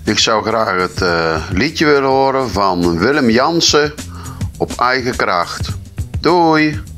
Ik zou graag het liedje willen horen van Willem Jansen, Op eigen kracht. Doei!